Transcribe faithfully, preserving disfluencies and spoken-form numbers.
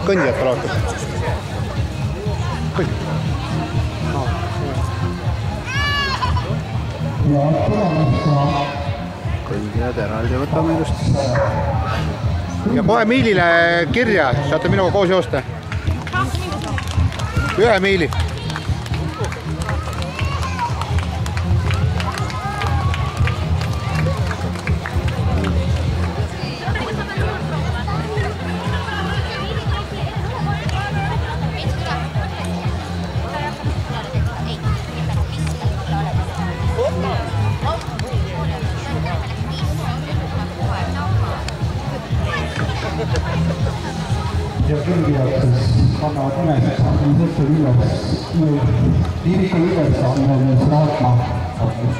kõndijat alates. Kõndi. Kõndijad eraldi võtame just. Ja kohe miilile kirja, saate minuga koos joosta. Ühe miili. Ja kõndijad kannavad nimest, on sõltu üles, liiviku üles on raatma.